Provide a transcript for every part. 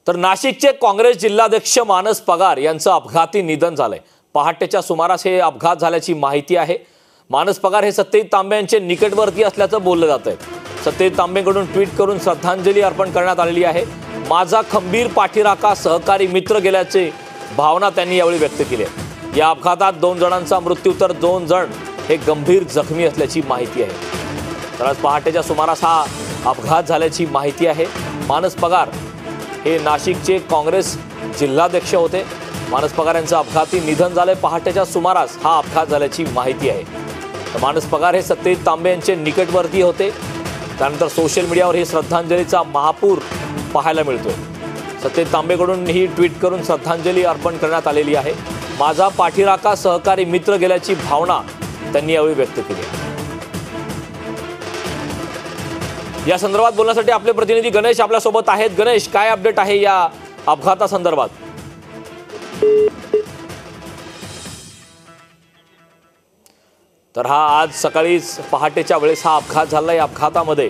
तर नाशिकचे काँग्रेस जिल्हाध्यक्ष मानस पगार यांचं अपघाती निधन झालंय। पहाटेच्या सुमारास हे अपघात झाल्याची माहिती आहे। मानस पगार हे सत्यजित तांबे यांचे निकटवर्ती असल्याचं बोललं जात आहे। सत्यजित तांबेकडून ट्विट करून श्रद्धांजली अर्पण करण्यात आलेली आहे। माझा खंबीर पाठीराखा सहकारी मित्र गेल्याची भावना त्यांनी यावेळी व्यक्त केली आहे। या अपघातात 2 जणांचा मृत्यू तर 2 जण हे गंभीर जखमी असल्याची माहिती आहे। तर आज पहाटेच्या सुमारास हा अपघात झाल्याची माहिती आहे। मानस पगार हे नाशिकचे काँग्रेस जिल्हाध्यक्ष होते। मानस पगार यांचं अपघाती निधन झाले। पहाटेच्या सुमारास हा अपघात झाल्याची माहिती आहे। तर मानस पगार हे सत्यजित तांबे यांचे निकटवर्ती होते। त्यानंतर सोशल मीडियावर ही श्रद्धांजलीचा महापूर पाहायला मिळतोय। सत्यजित तांबेकडून ही ट्विट करून श्रद्धांजली अर्पण करण्यात आलेली आहे। माझा पाठीराखा सहकारी मित्र गेल्याची भावना त्यांनी यावेळी व्यक्त केली आहे। या संदर्भात बोलण्यासाठी आपले प्रतिनिधी गणेश आपल्या सोबत आहेत। गणेश, काय अपडेट आहे या अपघातासंदर्भात? तर हा आज सकाळी पहाटेच्या वेळेस हा अपघात झाला। या अपघातामध्ये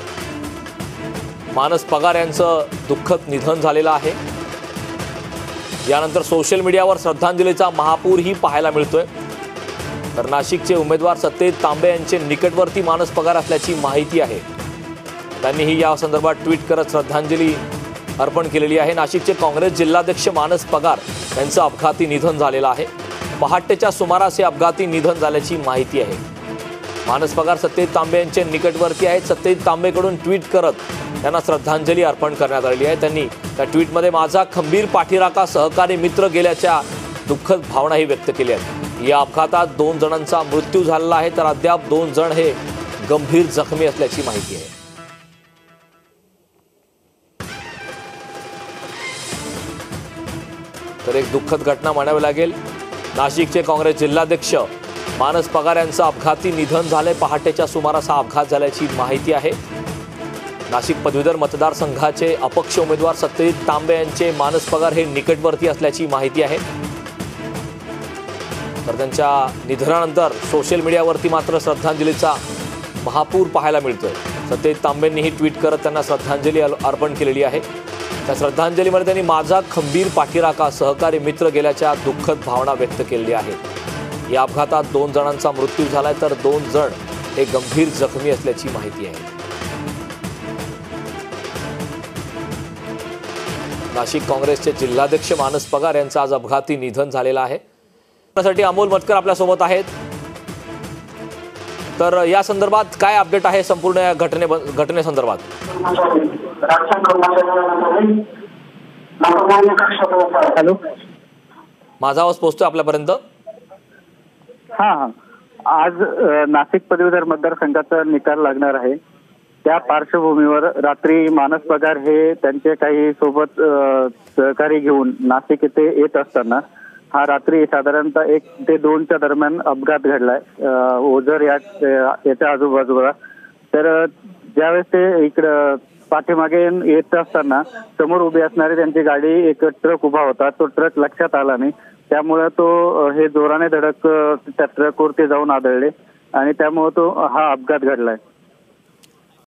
मानस पगार यांचं दुःखद निधन झालेलं आहे। यानंतर सोशल मीडियावर श्रद्धांजलीचा महापूरही पाहायला मिळतोय। तर नाशिकचे उमेदवार सत्यजित तांबे यांचे निकटवर्ती मानस पगार असल्याची माहिती आहे। त्यांनीही या संदर्भात ट्विट करत श्रद्धांजली अर्पण केलेली आहे। नाशिकचे काँग्रेस जिल्हाध्यक्ष मानस पगार यांचं अपघाती निधन झालेलं आहे। पहाटेच्या सुमारास हे अपघाती निधन झाल्याची माहिती आहे। मानस पगार सत्यजित तांबे यांचे निकटवर्ती आहेत। सत्यजित तांबेकडून ट्विट करत त्यांना श्रद्धांजली अर्पण करण्यात आलेली आहे। त्यांनी त्या ट्विटमध्ये माझा खंबीर पाठीराखा सहकारी मित्र गेल्याच्या दुःखद भावनाही व्यक्त केल्या आहेत। या अपघातात 2 जणांचा मृत्यू झालेला आहे, तर अद्याप 2 जण हे गंभीर जखमी असल्याची माहिती आहे। तर एक दुःखद घटना म्हणावी लागेल। नाशिकचे काँग्रेस जिल्हाध्यक्ष मानस पगार यांचं अपघाती निधन झाले। पहाटेच्या सुमारास हा अपघात झाल्याची माहिती आहे। नाशिक पदवीधर मतदारसंघाचे अपक्ष उमेदवार सत्यजित तांबे यांचे मानस पगार हे निकटवर्ती असल्याची माहिती आहे। तर त्यांच्या निधनानंतर सोशल मीडियावरती मात्र श्रद्धांजलीचा महापूर पाहायला मिळतोय। सत्यजित तांबेंनीही ट्विट करत त्यांना श्रद्धांजली अर्पण केलेली आहे। त्या श्रद्धांजलीमध्ये त्यांनी माझा खंबीर पाठीराखा सहकारी मित्र गेल्याच्या दुःखद भावना व्यक्त केलेल्या आहेत। या अपघातात 2 जणांचा मृत्यू झालाय, तर 2 जण हे गंभीर जखमी असल्याची माहिती आहे। नाशिक काँग्रेसचे जिल्हाध्यक्ष मानस पगार यांचं आज अपघाती निधन झालेलं आहे। त्यासाठी अमोल मतकर आपल्या सोबत आहेत। तर या संदर्भात काय अपडेट आहे संपूर्ण या घटनेसंदर्भात? हॅलो, माझा आवाज पोहोचतोय आपल्यापर्यंत? हा, आज नाशिक पदवीधर मतदारसंघाचा निकाल लागणार आहे। त्या पार्श्वभूमीवर रात्री मानस पगार हे त्यांचे काही सोबत सहकारी घेऊन नाशिक येथे येत असताना हा रात्री साधारणतः 1 ते 2च्या दरम्यान अपघात घडलाय ओझर याच्या आजूबाजूला। तर ज्यावेळेस ते इकडं पाठीमागे येत असताना समोर उभी असणारी त्यांची गाडी एक ट्रक उभा होता, तो ट्रक लक्षात आला नाही। त्यामुळे तो हे जोराने धडक त्या ट्रकवरती जाऊन आदळले आणि त्यामुळे तो हा अपघात घडलाय।